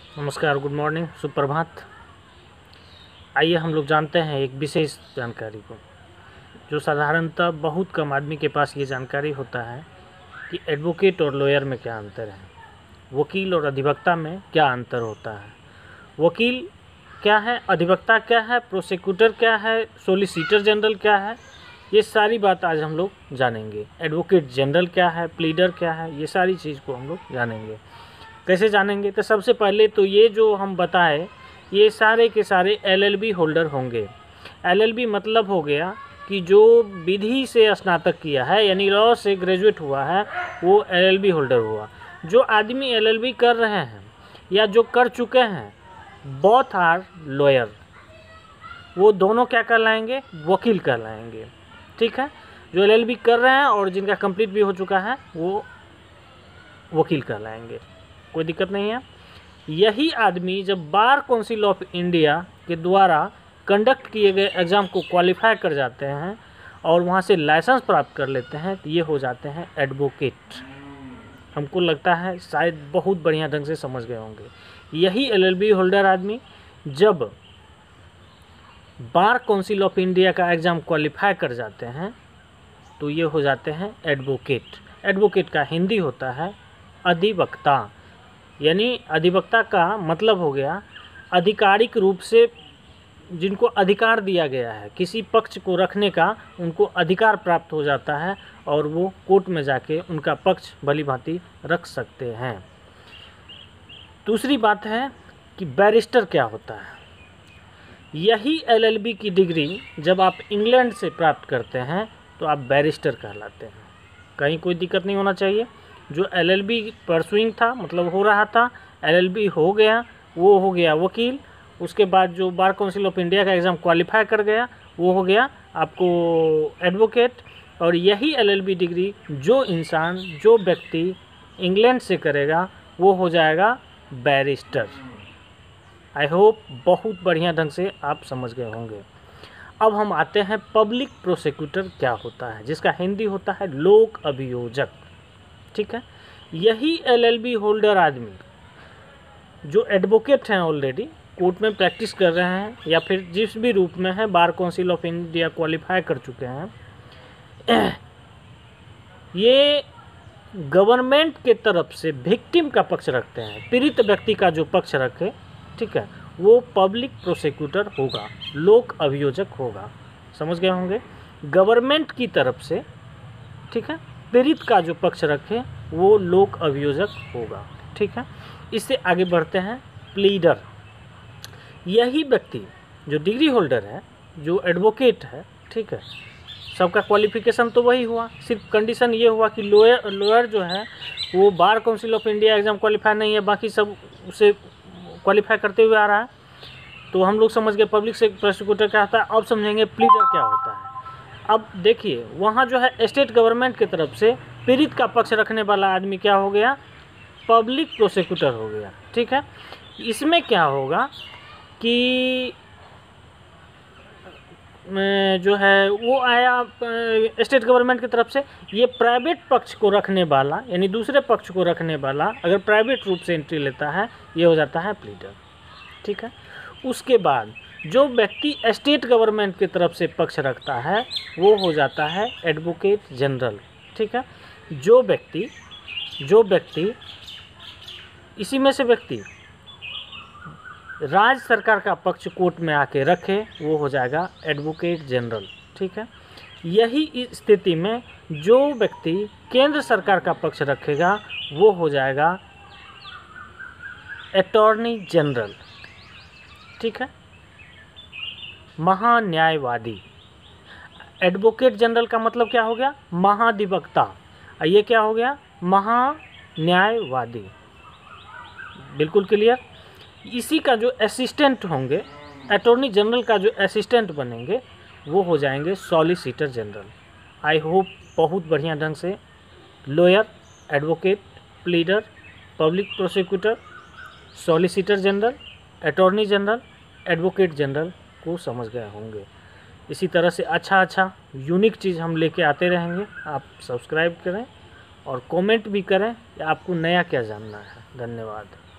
नमस्कार, good morning, सुप्रभात। आइए हम लोग जानते हैं एक विशेष जानकारी को, जो साधारणतः बहुत कम आदमी के पास ये जानकारी होता है कि एडवोकेट और लॉयर में क्या अंतर है, वकील और अधिवक्ता में क्या अंतर होता है, वकील क्या है, अधिवक्ता क्या है, प्रोसिक्यूटर क्या है, सॉलिसिटर जनरल क्या है, ये सारी बात आज हम लोग जानेंगे। एडवोकेट जनरल क्या है, प्लीडर क्या है, ये सारी चीज़ को हम लोग जानेंगे। कैसे जानेंगे? तो सबसे पहले तो ये जो हम बताए, ये सारे के सारे एलएलबी होल्डर होंगे। एलएलबी मतलब हो गया कि जो विधि से स्नातक किया है, यानी लॉ से ग्रेजुएट हुआ है, वो एलएलबी होल्डर हुआ। जो आदमी एलएलबी कर रहे हैं या जो कर चुके हैं, बोथ आर लॉयर, वो दोनों क्या कहलाएंगे? वकील कहलाएंगे। ठीक है, जो एलएलबी कर रहे हैं और जिनका कंप्लीट भी हो चुका है, वो वकील कहलाएंगे। कोई दिक्कत नहीं है। यही आदमी जब बार काउंसिल ऑफ इंडिया के द्वारा कंडक्ट किए गए एग्ज़ाम को क्वालिफाई कर जाते हैं और वहाँ से लाइसेंस प्राप्त कर लेते हैं, तो ये हो जाते हैं एडवोकेट। हमको लगता है शायद बहुत बढ़िया ढंग से समझ गए होंगे। यही एलएलबी होल्डर आदमी जब बार काउंसिल ऑफ इंडिया का एग्ज़ाम क्वालिफाई कर जाते हैं, तो ये हो जाते हैं एडवोकेट। एडवोकेट का हिंदी होता है अधिवक्ता, यानी अधिवक्ता का मतलब हो गया आधिकारिक रूप से जिनको अधिकार दिया गया है, किसी पक्ष को रखने का उनको अधिकार प्राप्त हो जाता है और वो कोर्ट में जाके उनका पक्ष भली भांति रख सकते हैं। दूसरी बात है कि बैरिस्टर क्या होता है। यही एलएलबी की डिग्री जब आप इंग्लैंड से प्राप्त करते हैं तो आप बैरिस्टर कहलाते हैं। कहीं कोई दिक्कत नहीं होना चाहिए। जो एलएलबी परसुइंग था, मतलब हो रहा था, एलएलबी हो गया, वो हो गया वकील। उसके बाद जो बार काउंसिल ऑफ इंडिया का एग्ज़ाम क्वालिफाई कर गया, वो हो गया आपको एडवोकेट। और यही एलएलबी डिग्री जो इंसान, जो व्यक्ति इंग्लैंड से करेगा, वो हो जाएगा बैरिस्टर। आई होप बहुत बढ़िया ढंग से आप समझ गए होंगे। अब हम आते हैं पब्लिक प्रोसिक्यूटर क्या होता है, जिसका हिंदी होता है लोक अभियोजक। ठीक है, यही एलएलबी होल्डर आदमी जो एडवोकेट हैं, ऑलरेडी कोर्ट में प्रैक्टिस कर रहे हैं या फिर जिस भी रूप में है, bar council of India qualify कर चुके हैं, ये गवर्नमेंट के तरफ से विक्टिम का पक्ष रखते हैं, पीड़ित व्यक्ति का जो पक्ष रखे, ठीक है, वो पब्लिक प्रोसिक्यूटर होगा, लोक अभियोजक होगा। समझ गए होंगे? गवर्नमेंट की तरफ से, ठीक है, पीड़ित का जो पक्ष रखे वो लोक अभियोजक होगा। ठीक है, इससे आगे बढ़ते हैं प्लीडर। यही व्यक्ति जो डिग्री होल्डर है, जो एडवोकेट है, ठीक है, सबका क्वालिफिकेशन तो वही हुआ, सिर्फ कंडीशन ये हुआ कि लॉयर जो है वो bar council of India exam qualify नहीं है, बाकी सब उसे क्वालिफाई करते हुए आ रहा है। तो हम लोग समझ गए पब्लिक से प्रोसिक्यूटर क्या होता है। अब समझेंगे प्लीडर क्या होता है। अब देखिए, वहाँ जो है स्टेट गवर्नमेंट की तरफ से पीड़ित का पक्ष रखने वाला आदमी क्या हो गया? पब्लिक प्रोसिक्यूटर हो गया। ठीक है, इसमें क्या होगा कि जो है वो आया स्टेट गवर्नमेंट की तरफ से, ये प्राइवेट पक्ष को रखने वाला, यानी दूसरे पक्ष को रखने वाला अगर प्राइवेट रूप से एंट्री लेता है, ये हो जाता है प्लीडर। ठीक है, उसके बाद जो व्यक्ति स्टेट गवर्नमेंट की तरफ से पक्ष रखता है वो हो जाता है एडवोकेट जनरल। ठीक है, जो व्यक्ति इसी में से व्यक्ति राज्य सरकार का पक्ष कोर्ट में आके रखे, वो हो जाएगा एडवोकेट जनरल। ठीक है, यही स्थिति में जो व्यक्ति केंद्र सरकार का पक्ष रखेगा वो हो जाएगा अटॉर्नी जनरल। ठीक है, महान्यायवादी। एडवोकेट जनरल का मतलब क्या हो गया? महाधिवक्ता। ये क्या हो गया? महान्यायवादी। बिल्कुल क्लियर। इसी का जो असिस्टेंट होंगे, अटॉर्नी जनरल का जो असिस्टेंट बनेंगे, वो हो जाएंगे सॉलिसिटर जनरल। आई होप बहुत बढ़िया ढंग से lawyer, advocate, pleader, public prosecutor, solicitor general, attorney general, advocate general को समझ गए होंगे। इसी तरह से अच्छा यूनिक चीज़ हम लेके आते रहेंगे। आप सब्सक्राइब करें और कमेंट भी करें कि आपको नया क्या जानना है। धन्यवाद।